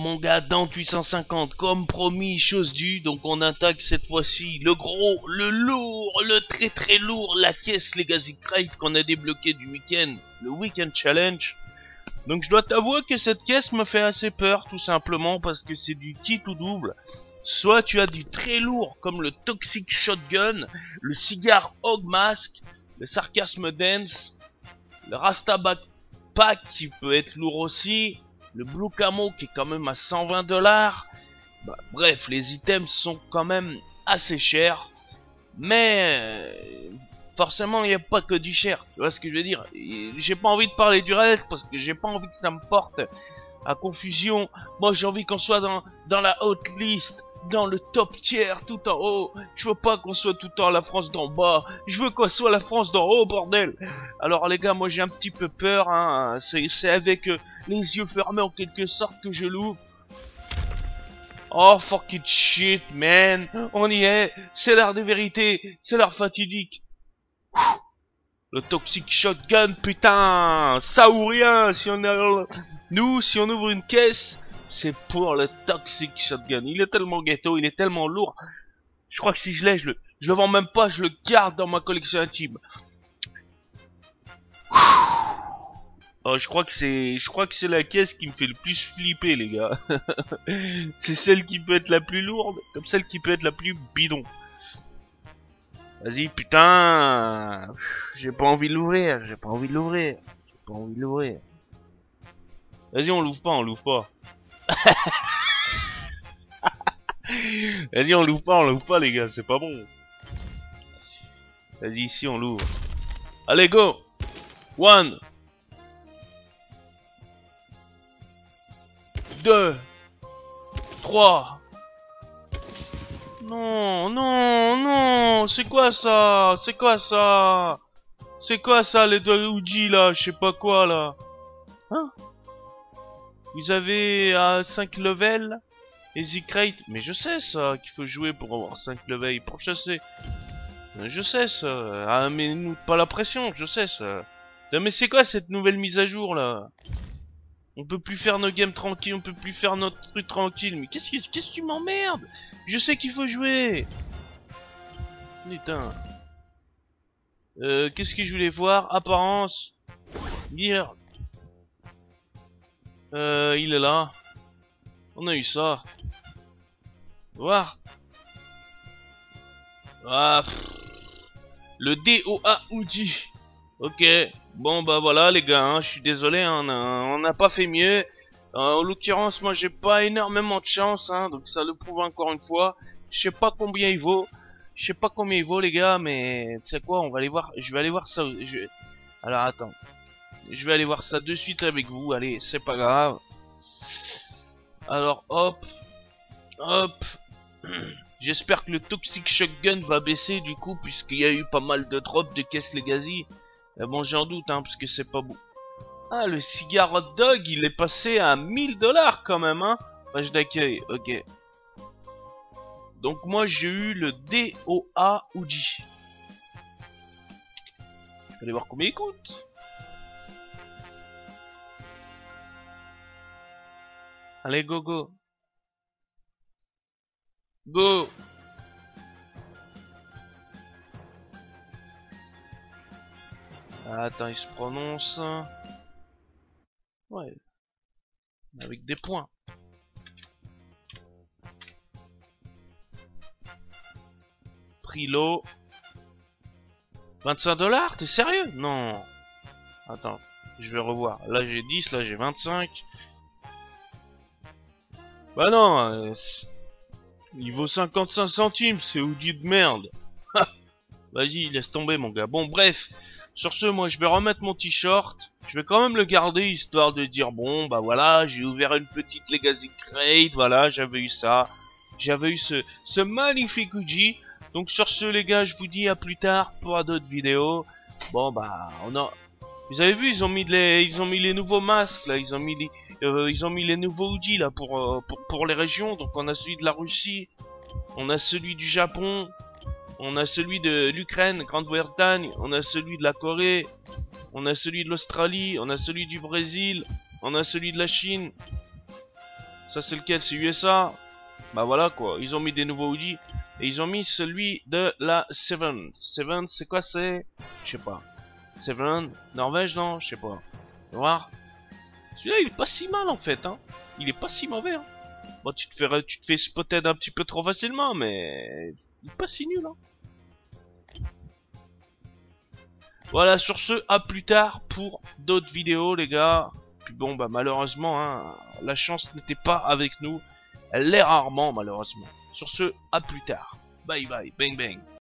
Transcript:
mon gars, Dante 850, comme promis, chose due, donc on attaque cette fois-ci le gros, le lourd, le très très lourd, la caisse Legacy Crate qu'on a débloqué du week-end, le Weekend Challenge. Donc je dois t'avouer que cette caisse me fait assez peur, tout simplement, parce que c'est du kit ou double. Soit tu as du très lourd, comme le Toxic Shotgun, le cigare Hog Mask, le Sarcasme Dance, le Rasta Backpack qui peut être lourd aussi, le Blue Camo qui est quand même à 120 $. Bah, bref, les items sont quand même assez chers. Mais forcément, il n'y a pas que du cher. Tu vois ce que je veux dire? J'ai pas envie de parler du reste parce que j'ai pas envie que ça me porte à confusion. Moi, j'ai envie qu'on soit dans la haute liste, dans le top tier, tout en haut. Je veux pas qu'on soit tout le temps la France d'en bas. Je veux qu'on soit la France d'en haut, bordel. Alors les gars, moi j'ai un petit peu peur, hein. C'est avec les yeux fermés en quelque sorte que je l'ouvre. Oh fucking shit, man. On y est. C'est l'heure des vérités. C'est l'heure fatidique. Le Toxic Shotgun, putain. Ça ou rien. Si on a... Nous, si on ouvre une caisse, c'est pour le Toxic Shotgun. Il est tellement ghetto, il est tellement lourd. Je crois que si je l'ai, je le vends même pas, je le garde dans ma collection intime. Oh, je crois que c'est la caisse qui me fait le plus flipper, les gars. C'est celle qui peut être la plus lourde, comme celle qui peut être la plus bidon. Vas-y, putain. J'ai pas envie de l'ouvrir, j'ai pas envie de l'ouvrir. J'ai pas envie de l'ouvrir. Vas-y, on l'ouvre pas. Vas-y, on l'ouvre pas, les gars, c'est pas bon. Vas-y, ici, on l'ouvre. Allez, go. 1, 2, 3. Non, non, non. C'est quoi ça? C'est quoi ça? C'est quoi ça, les deux Ouija, là? Je sais pas quoi, là. Hein? Vous avez à 5 levels Easy Crate, mais je sais ça, qu'il faut jouer pour avoir 5 levels, pour chasser. Je sais ça. Ah, mais nous, pas la pression, je sais ça. Mais c'est quoi cette nouvelle mise à jour là? On peut plus faire nos games tranquilles, on peut plus faire notre truc tranquille. Mais qu'est-ce que tu m'emmerdes? Je sais qu'il faut jouer. Putain. Qu'est-ce que je voulais voir? Apparence. Merde. Il est là. On a eu ça. Voir. Ah. Le DOA Ouija. Ok. Bon bah voilà les gars, hein, je suis désolé, hein, on n'a pas fait mieux. En l'occurrence, moi j'ai pas énormément de chance, hein, donc ça le prouve encore une fois. Je sais pas combien il vaut. Je sais pas combien il vaut les gars, mais tu sais quoi, on va aller voir. Je vais aller voir ça. Alors attends. Je vais aller voir ça de suite avec vous. Allez, c'est pas grave. Alors hop. Hop. J'espère que le Toxic Shotgun va baisser du coup, puisqu'il y a eu pas mal de drops de caisse Legacy. Bon, j'en doute, hein, parce que c'est pas beau. Ah, le cigare hot dog, il est passé à 1000 $ quand même, hein. Page d'accueil, ok. Donc moi, j'ai eu le DOA Ouija. Allez voir combien il coûte. Allez, go, go. Go. Attends, il se prononce. Ouais. Avec des points. Prix lot. 25 $? T'es sérieux? Non. Attends, je vais revoir. Là j'ai 10, là j'ai 25. Bah non, il vaut 55 centimes, c'est Ouija de merde. Vas-y, laisse tomber mon gars. Bon bref. Sur ce, moi je vais remettre mon t-shirt. Je vais quand même le garder histoire de dire bon bah voilà, j'ai ouvert une petite Legacy Crate, voilà, j'avais eu ça. J'avais eu ce magnifique Ouija. Donc sur ce les gars, je vous dis à plus tard pour d'autres vidéos. Bon bah on a... Vous avez vu, ils ont mis les nouveaux masques là, ils ont mis les nouveaux Ouija là pour les régions. Donc on a celui de la Russie, on a celui du Japon. On a celui de l'Ukraine, Grande-Bretagne, on a celui de la Corée, on a celui de l'Australie, on a celui du Brésil, on a celui de la Chine. Ça c'est lequel? C'est USA. Bah voilà quoi, ils ont mis des nouveaux hoodies. Et ils ont mis celui de la Seven. Seven c'est quoi c'est? Je sais pas. Seven, Norvège non? Je sais pas. Voir. Celui-là il est pas si mal en fait hein. Il est pas si mauvais hein. Bon tu te fais spotted un petit peu trop facilement mais... Il est pas si nul hein. Voilà, sur ce, à plus tard pour d'autres vidéos, les gars. Puis bon, bah malheureusement, hein, la chance n'était pas avec nous. Elle l'est rarement, malheureusement. Sur ce, à plus tard. Bye bye, bang bang.